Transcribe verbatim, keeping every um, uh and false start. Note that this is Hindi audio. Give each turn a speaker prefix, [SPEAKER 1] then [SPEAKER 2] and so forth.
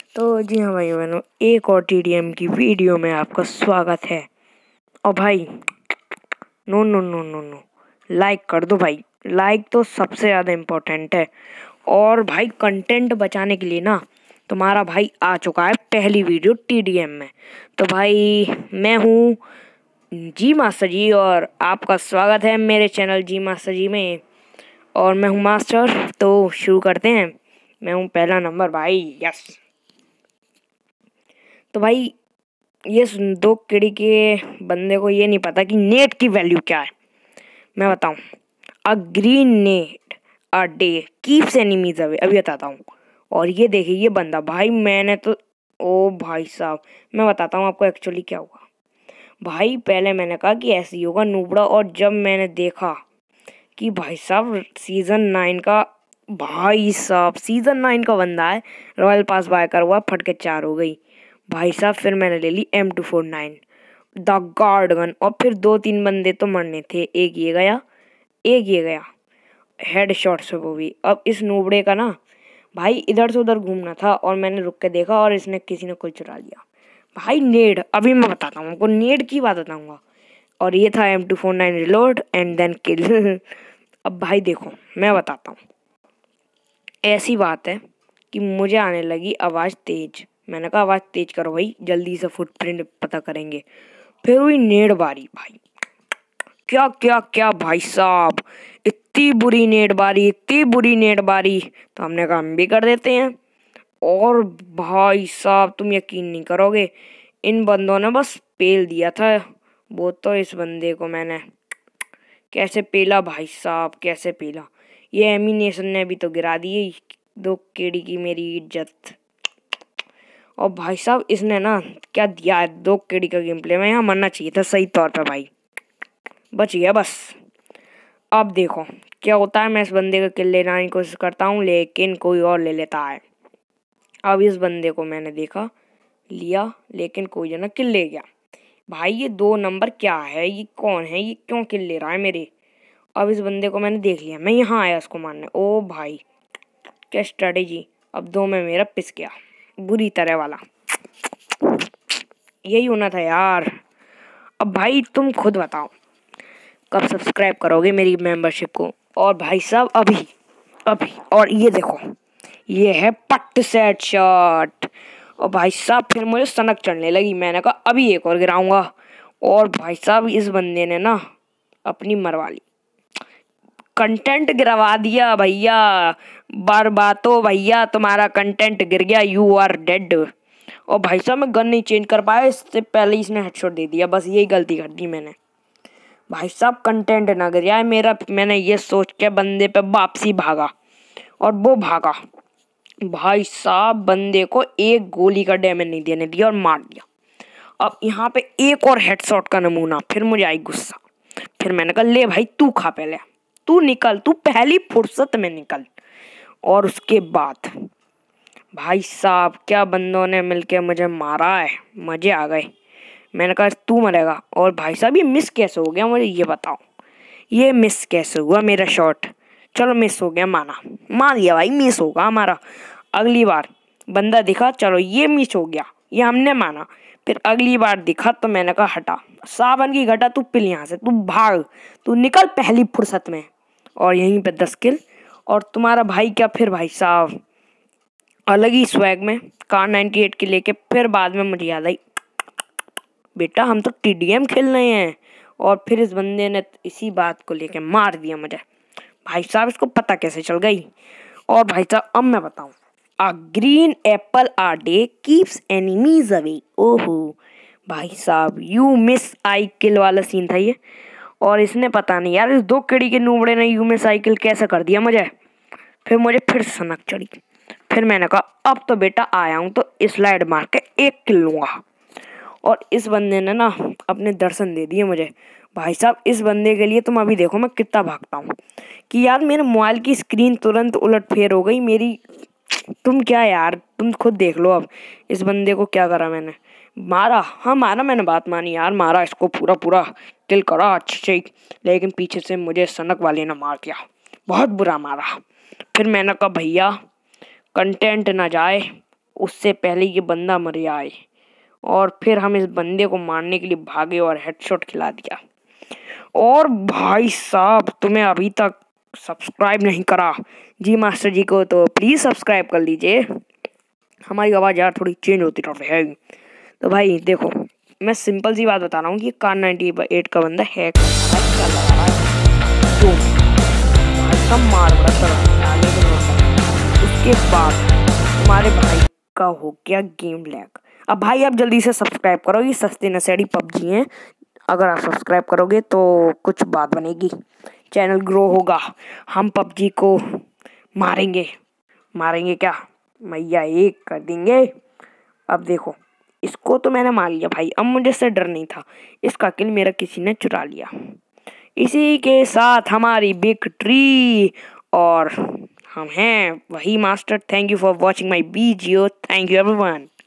[SPEAKER 1] तो जी हाँ भाई बहनों, एक और टी डी एम की वीडियो में आपका स्वागत है। और भाई no no no no no like कर दो भाई, लाइक तो सबसे ज़्यादा इम्पोर्टेंट है। और भाई कंटेंट बचाने के लिए ना तुम्हारा भाई आ चुका है पहली वीडियो टी डी एम में। तो भाई मैं हूँ जी मास्टर जी और आपका स्वागत है मेरे चैनल जी मास्टर जी में। और मैं हूँ मास्टर, तो शुरू करते हैं। मैं हूँ पहला नंबर भाई, यस। तो भाई ये दो किड़ी के बंदे को ये नहीं पता कि नेट की वैल्यू क्या है। मैं बताऊं, a green net a day keeps enemies away. अभी बताता हूँ। और ये देखिए ये बंदा भाई, मैंने तो ओ भाई साहब मैं बताता हूँ आपको एक्चुअली क्या हुआ। भाई पहले मैंने कहा कि ऐसे ही होगा नूबड़ा, और जब मैंने देखा कि भाई साहब सीजन नाइन का भाई साहब सीजन नाइन का बंदा है, रॉयल पास बाय कर हुआ, फट के चार हो गई भाई साहब। फिर मैंने ले ली M two four nine the guard gun, और फिर दो तीन बंदे तो मरने थे, एक ये गया एक ये गया हेड शॉट से वो भी। अब इस नूबड़े का ना भाई इधर से उधर घूमना था, और मैंने रुक के देखा और इसने किसी ने कुल चुरा लिया भाई। नेड अभी मैं बताता हूँ आपको, नेड की बात बताऊंगा। और ये था M two four nine reload and then kill. अब भाई देखो मैं बताता हूँ, ऐसी बात है कि मुझे आने लगी आवाज़ तेज। मैंने कहा आवाज़ तेज करो भाई, जल्दी से फुटप्रिंट पता करेंगे। फिर हुई नेड बारी भाई, क्या क्या क्या भाई साहब, इतनी बुरी नेड बारी इतनी बुरी नेड बारी। तो हमने कहा हम भी कर देते हैं। और भाई साहब तुम यकीन नहीं करोगे, इन बंदों ने बस पेल दिया था। वो तो इस बंदे को मैंने कैसे पेला भाई साहब, कैसे पेला। ये एमिनेशन ने भी तो गिरा दी दो केड़ी की मेरी इज्जत। और भाई साहब इसने ना क्या दिया है, दो केड़ी का गेम प्ले में यहाँ मरना चाहिए था सही तौर पे भाई, बच गया बस। अब देखो क्या होता है, मैं इस बंदे का किल लेने की कोशिश करता हूँ लेकिन कोई और ले लेता है। अब इस बंदे को मैंने देखा लिया, लेकिन कोई जना किल ले गया। भाई ये दो नंबर क्या है, ये कौन है, ये क्यों किल ले रहा है मेरे। अब इस बंदे को मैंने देख लिया, मैं यहाँ आया उसको मारने। ओ भाई क्या स्ट्रेटेजी। अब दो में मेरा पिस गया बुरी तरह वाला, यही होना था यार। अब भाई तुम खुद बताओ कब सब्सक्राइब करोगे मेरी मेंबरशिप को। और भाई साहब अभी अभी और ये देखो ये है पट्ट सेट शॉट। और भाई साहब फिर मुझे सनक चढ़ने लगी, मैंने कहा अभी एक और गिराऊंगा। और भाई साहब इस बंदे ने ना अपनी मरवा ली, कंटेंट गिरवा दिया भैया। बर्बादो भैया तुम्हारा कंटेंट गिर गया, यू आर डेड। और भाई साहब मैं गन नहीं चेंज कर पाया, इससे पहले इसने हेडशॉट दे दिया, बस यही गलती कर दी मैंने। भाई साहब कंटेंट ना गिर जाए मेरा, मैंने ये सोच के बंदे पे वापसी भागा, और वो भागा भाई साहब बंदे को एक गोली का डैमेज नहीं देने दिया और मार दिया। अब यहाँ पे एक और हेडशॉट का नमूना, फिर मुझे आई गुस्सा। फिर मैंने कहा ले भाई तू खा, पहले तू निकल, तू पहली फुर्सत में निकल। और उसके बाद भाई साहब क्या बंदों ने मिलके मुझे मारा है, मजे आ गए। मैंने कहा तू मरेगा। और भाई साहब ये मिस कैसे हो गया मुझे ये बताओ, ये मिस कैसे हुआ मेरा शॉट। चलो मिस हो गया, माना मान लिया भाई मिस होगा हमारा। अगली बार बंदा दिखा, चलो ये मिस हो गया, ये हमने माना। फिर अगली बार दिखा तो मैंने कहा हटा सावन की घटा, तू पिल यहाँ से, तू भाग, तू निकल पहली फुर्सत में। और यहीं पे दस किल। और तुम्हारा भाई क्या फिर भाई साहब अलग ही स्वैग में कार नाइन्टी एट की लेके, फिर बाद में मुझे याद आई बेटा हम तो टी डी एम खेल रहे हैं। और फिर इस बंदे ने इसी बात को लेके मार दिया मुझे। भाई साहब इसको पता कैसे चल गई। और भाई साहब अब मैं बताऊं, a green apple a day keeps enemies away. ओहो भाई साहब यू मिस आई किल वाला सीन था ये। और इसने पता नहीं यार इस दो किड़ी के नूबड़े ने यू मिस आई किल कैसे कर दिया मुझे। फिर मुझे फिर सनक चढ़ी। फिर मैंने कहा अब तो बेटा आया हूँ तो स्लाइड मार के एक किल लूंगा। और इस बंदे ने ना अपने दर्शन दे दिए मुझे। भाई साहब इस बंदे के लिए तुम अभी देखो मैं कितना भागता हूँ, कि यार मेरे मोबाइल की स्क्रीन तुरंत उलट फेर हो गई मेरी। तुम क्या यार, तुम खुद देख लो। अब इस बंदे को क्या करा मैंने, मारा, हाँ मारा मैंने, बात मानी यार, मारा इसको पूरा पूरा किल करा अच्छे से। लेकिन पीछे से मुझे सनक वाले ने मार दिया, बहुत बुरा मारा। फिर मैंने कहा भैया कंटेंट ना जाए, उससे पहले ये बंदा मर जाए। और फिर हम इस बंदे को मारने के लिए भागे और हेडशॉट खिला दिया। और भाई साहब तुम्हें अभी तक सब्सक्राइब नहीं करा जी मास्टर जी को, तो प्लीज़ सब्सक्राइब कर लीजिए। हमारी आवाज़ यार थोड़ी चेंज होती है। तो भाई देखो, मैं सिंपल सी बात बता रहा हूँ कि कार नाइन्टी एट का बंदा हैक कर रहा है, क्या लगा रहा है तो भाई सब मार बड़ा चला। लेकिन उसके बाद तुम्हारे भाई का हो गया गेम लैग। अब भाई आप जल्दी से सब्सक्राइब करो, ये सस्ती नशेड़ी पबजी है। अगर आप सब्सक्राइब करोगे तो कुछ बात बनेगी, चैनल ग्रो होगा, हम पबजी को मारेंगे। मारेंगे क्या, मैया एक कर देंगे। अब देखो, इसको तो मैंने मार लिया भाई, अब मुझे से डर नहीं था। इसका किल मेरा किसी ने चुरा लिया। इसी के साथ हमारी विक्ट्री, और हम हैं वही master. Thank you for watching my video. Thank you everyone.